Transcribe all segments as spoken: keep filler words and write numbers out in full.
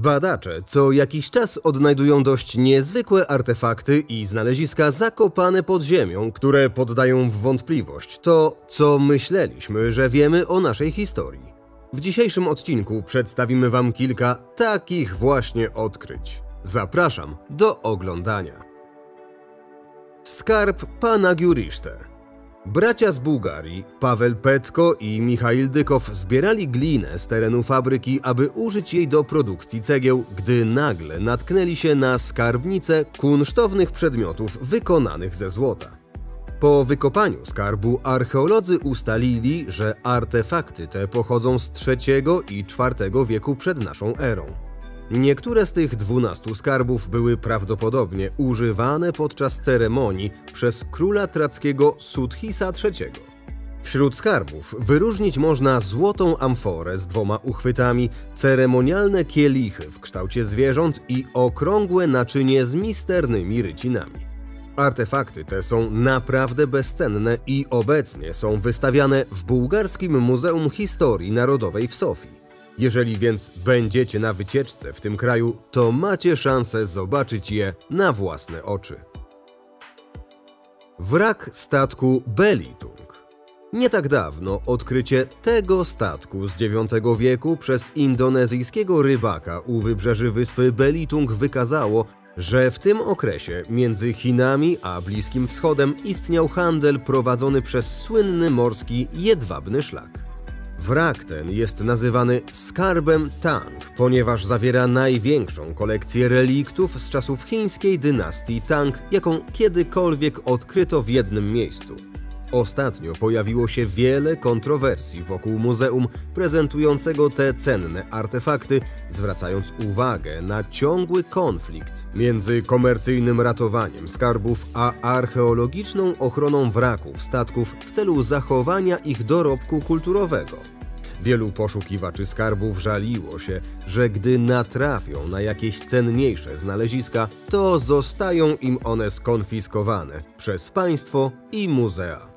Badacze co jakiś czas odnajdują dość niezwykłe artefakty i znaleziska zakopane pod ziemią, które poddają w wątpliwość to, co myśleliśmy, że wiemy o naszej historii. W dzisiejszym odcinku przedstawimy Wam kilka takich właśnie odkryć. Zapraszam do oglądania. Skarb pana Giuriszte. Bracia z Bułgarii, Paweł Petko i Michail Dykow, zbierali glinę z terenu fabryki, aby użyć jej do produkcji cegieł, gdy nagle natknęli się na skarbnicę kunsztownych przedmiotów wykonanych ze złota. Po wykopaniu skarbu archeolodzy ustalili, że artefakty te pochodzą z trzeciego i czwartego wieku przed naszą erą. Niektóre z tych dwunastu skarbów były prawdopodobnie używane podczas ceremonii przez króla trackiego Sudhisa trzeciego. Wśród skarbów wyróżnić można złotą amforę z dwoma uchwytami, ceremonialne kielichy w kształcie zwierząt i okrągłe naczynie z misternymi rycinami. Artefakty te są naprawdę bezcenne i obecnie są wystawiane w Bułgarskim Muzeum Historii Narodowej w Sofii. Jeżeli więc będziecie na wycieczce w tym kraju, to macie szansę zobaczyć je na własne oczy. Wrak statku Belitung. Nie tak dawno odkrycie tego statku z dziewiątego wieku przez indonezyjskiego rybaka u wybrzeży wyspy Belitung wykazało, że w tym okresie między Chinami a Bliskim Wschodem istniał handel prowadzony przez słynny morski jedwabny szlak. Wrak ten jest nazywany skarbem Tang, ponieważ zawiera największą kolekcję reliktów z czasów chińskiej dynastii Tang, jaką kiedykolwiek odkryto w jednym miejscu. Ostatnio pojawiło się wiele kontrowersji wokół muzeum prezentującego te cenne artefakty, zwracając uwagę na ciągły konflikt między komercyjnym ratowaniem skarbów a archeologiczną ochroną wraków statków w celu zachowania ich dorobku kulturowego. Wielu poszukiwaczy skarbów żaliło się, że gdy natrafią na jakieś cenniejsze znaleziska, to zostają im one skonfiskowane przez państwo i muzea.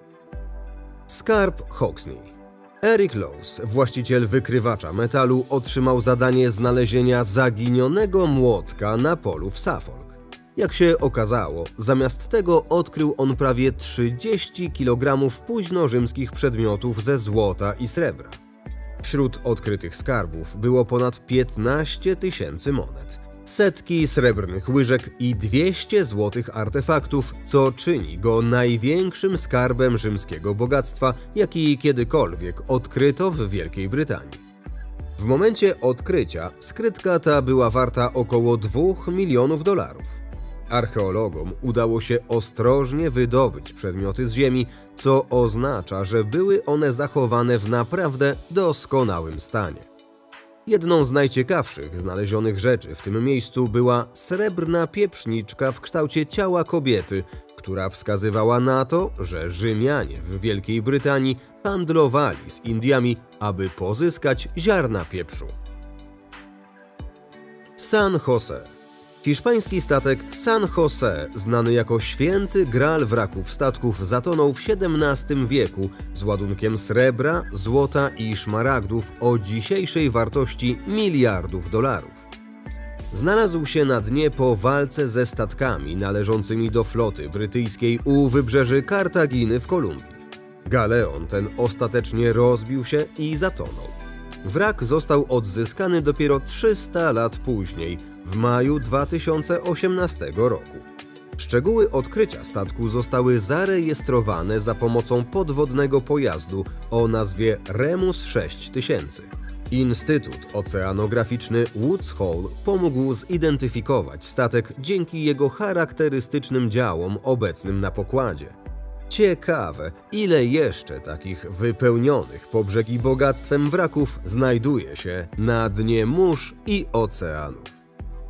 Skarb Hoxne. Eric Lowes, właściciel wykrywacza metalu, otrzymał zadanie znalezienia zaginionego młotka na polu w Suffolk. Jak się okazało, zamiast tego odkrył on prawie trzydzieści kilogramów późnorzymskich przedmiotów ze złota i srebra. Wśród odkrytych skarbów było ponad piętnaście tysięcy monet, setki srebrnych łyżek i dwieście złotych artefaktów, co czyni go największym skarbem rzymskiego bogactwa, jaki kiedykolwiek odkryto w Wielkiej Brytanii. W momencie odkrycia skrytka ta była warta około dwóch milionów dolarów. Archeologom udało się ostrożnie wydobyć przedmioty z ziemi, co oznacza, że były one zachowane w naprawdę doskonałym stanie. Jedną z najciekawszych znalezionych rzeczy w tym miejscu była srebrna pieprzniczka w kształcie ciała kobiety, która wskazywała na to, że Rzymianie w Wielkiej Brytanii handlowali z Indiami, aby pozyskać ziarna pieprzu. San Jose. Hiszpański statek San Jose, znany jako święty graal wraków statków, zatonął w siedemnastym wieku z ładunkiem srebra, złota i szmaragdów o dzisiejszej wartości miliardów dolarów. Znalazł się na dnie po walce ze statkami należącymi do floty brytyjskiej u wybrzeży Kartaginy w Kolumbii. Galeon ten ostatecznie rozbił się i zatonął. Wrak został odzyskany dopiero trzysta lat później, w maju dwa tysiące osiemnastego roku. Szczegóły odkrycia statku zostały zarejestrowane za pomocą podwodnego pojazdu o nazwie Remus sześć tysięcy. Instytut Oceanograficzny Woods Hole pomógł zidentyfikować statek dzięki jego charakterystycznym działom obecnym na pokładzie. Ciekawe, ile jeszcze takich wypełnionych po brzegi bogactwem wraków znajduje się na dnie mórz i oceanów.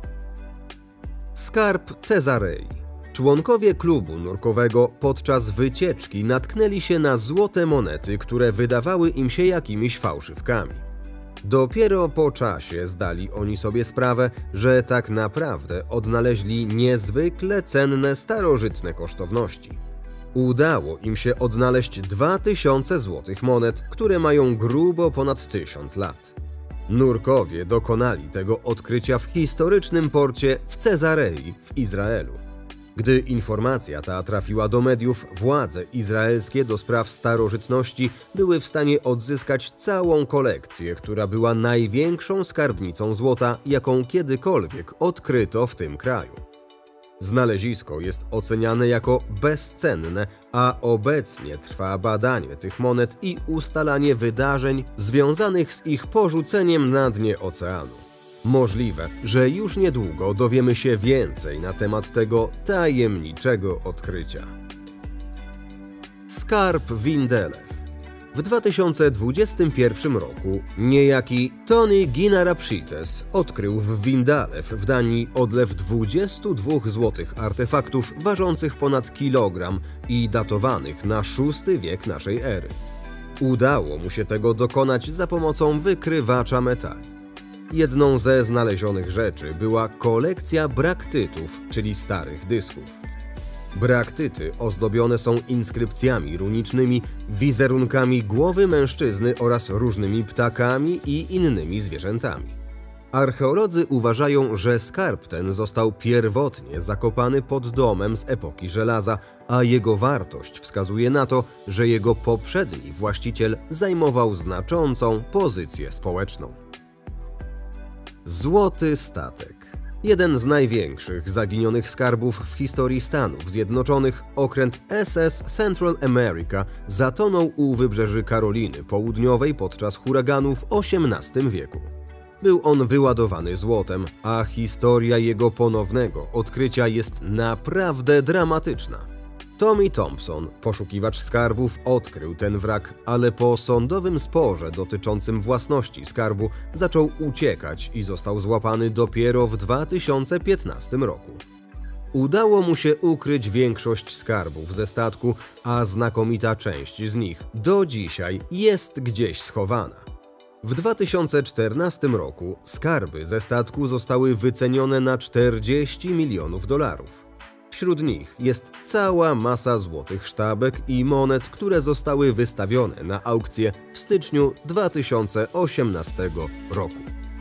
Skarb Cezarei. Członkowie klubu nurkowego podczas wycieczki natknęli się na złote monety, które wydawały im się jakimiś fałszywkami. Dopiero po czasie zdali oni sobie sprawę, że tak naprawdę odnaleźli niezwykle cenne starożytne kosztowności. Udało im się odnaleźć dwa tysiące złotych monet, które mają grubo ponad tysiąc lat. Nurkowie dokonali tego odkrycia w historycznym porcie w Cezarei w Izraelu. Gdy informacja ta trafiła do mediów, władze izraelskie do spraw starożytności były w stanie odzyskać całą kolekcję, która była największą skarbnicą złota, jaką kiedykolwiek odkryto w tym kraju. Znalezisko jest oceniane jako bezcenne, a obecnie trwa badanie tych monet i ustalanie wydarzeń związanych z ich porzuceniem na dnie oceanu. Możliwe, że już niedługo dowiemy się więcej na temat tego tajemniczego odkrycia. Skarb Windelew. W dwa tysiące dwudziestym pierwszym roku niejaki Tony Ginarapchites odkrył w Vindalew w Danii odlew dwudziestu dwóch złotych artefaktów ważących ponad kilogram i datowanych na szósty wiek naszej ery. Udało mu się tego dokonać za pomocą wykrywacza metali. Jedną ze znalezionych rzeczy była kolekcja braktytów, czyli starych dysków. Braktyty ozdobione są inskrypcjami runicznymi, wizerunkami głowy mężczyzny oraz różnymi ptakami i innymi zwierzętami. Archeolodzy uważają, że skarb ten został pierwotnie zakopany pod domem z epoki żelaza, a jego wartość wskazuje na to, że jego poprzedni właściciel zajmował znaczącą pozycję społeczną. Złoty statek. Jeden z największych zaginionych skarbów w historii Stanów Zjednoczonych, okręt S S Central America zatonął u wybrzeży Karoliny Południowej podczas huraganu w osiemnastym wieku. Był on wyładowany złotem, a historia jego ponownego odkrycia jest naprawdę dramatyczna. Tommy Thompson, poszukiwacz skarbów, odkrył ten wrak, ale po sądowym sporze dotyczącym własności skarbu zaczął uciekać i został złapany dopiero w dwa tysiące piętnastym roku. Udało mu się ukryć większość skarbów ze statku, a znakomita część z nich do dzisiaj jest gdzieś schowana. W dwa tysiące czternastym roku skarby ze statku zostały wycenione na czterdzieści milionów dolarów. Wśród nich jest cała masa złotych sztabek i monet, które zostały wystawione na aukcję w styczniu dwa tysiące osiemnastego roku.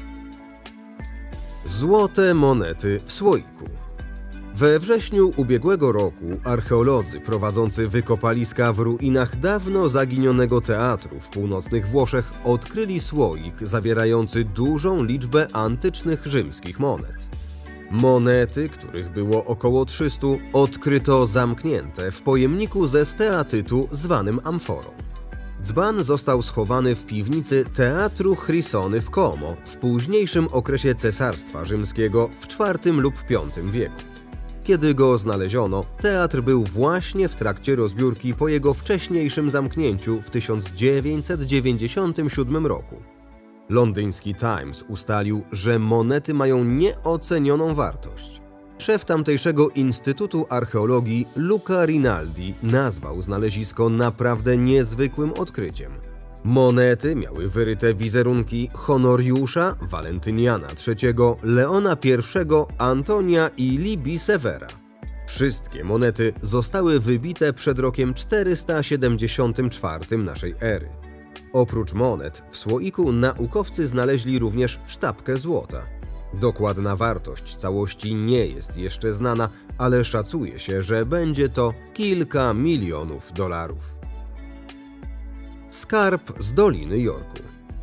Złote monety w słoiku. We wrześniu ubiegłego roku archeolodzy prowadzący wykopaliska w ruinach dawno zaginionego teatru w północnych Włoszech odkryli słoik zawierający dużą liczbę antycznych rzymskich monet. Monety, których było około trzysta, odkryto zamknięte w pojemniku ze steatytu zwanym amforą. Dzban został schowany w piwnicy Teatru Chrysony w Como w późniejszym okresie Cesarstwa Rzymskiego w czwartym lub piątym wieku. Kiedy go znaleziono, teatr był właśnie w trakcie rozbiórki po jego wcześniejszym zamknięciu w tysiąc dziewięćset dziewięćdziesiątym siódmym roku. Londyński Times ustalił, że monety mają nieocenioną wartość. Szef tamtejszego Instytutu Archeologii Luca Rinaldi nazwał znalezisko naprawdę niezwykłym odkryciem. Monety miały wyryte wizerunki Honoriusza, Walentyniana trzeciego, Leona pierwszego, Antonia i Libii Severa. Wszystkie monety zostały wybite przed rokiem czterysta siedemdziesiątym czwartym naszej ery. Oprócz monet w słoiku naukowcy znaleźli również sztabkę złota. Dokładna wartość całości nie jest jeszcze znana, ale szacuje się, że będzie to kilka milionów dolarów. Skarb z Doliny Jorku.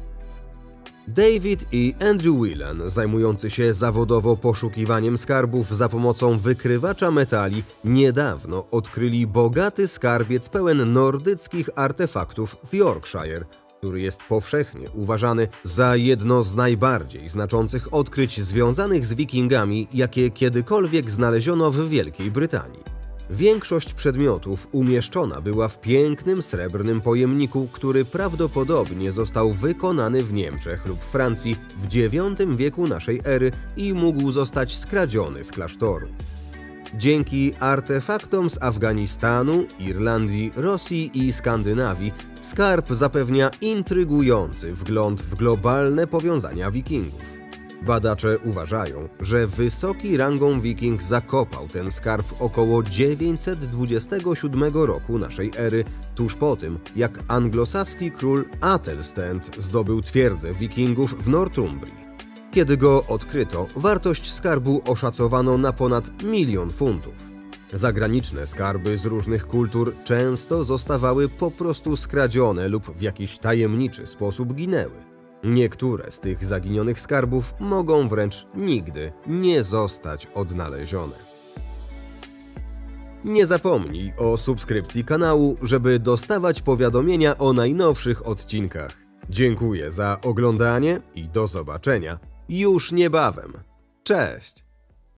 David i Andrew Whelan, zajmujący się zawodowo poszukiwaniem skarbów za pomocą wykrywacza metali, niedawno odkryli bogaty skarbiec pełen nordyckich artefaktów w Yorkshire, który jest powszechnie uważany za jedno z najbardziej znaczących odkryć związanych z wikingami, jakie kiedykolwiek znaleziono w Wielkiej Brytanii. Większość przedmiotów umieszczona była w pięknym srebrnym pojemniku, który prawdopodobnie został wykonany w Niemczech lub Francji w dziewiątym wieku naszej ery i mógł zostać skradziony z klasztoru. Dzięki artefaktom z Afganistanu, Irlandii, Rosji i Skandynawii skarb zapewnia intrygujący wgląd w globalne powiązania wikingów. Badacze uważają, że wysoki rangą wiking zakopał ten skarb około dziewięćset dwudziestego siódmego roku naszej ery, tuż po tym, jak anglosaski król Athelstan zdobył twierdzę wikingów w Northumbrii. Kiedy go odkryto, wartość skarbu oszacowano na ponad milion funtów. Zagraniczne skarby z różnych kultur często zostawały po prostu skradzione lub w jakiś tajemniczy sposób ginęły. Niektóre z tych zaginionych skarbów mogą wręcz nigdy nie zostać odnalezione. Nie zapomnij o subskrypcji kanału, żeby dostawać powiadomienia o najnowszych odcinkach. Dziękuję za oglądanie i do zobaczenia już niebawem. Cześć!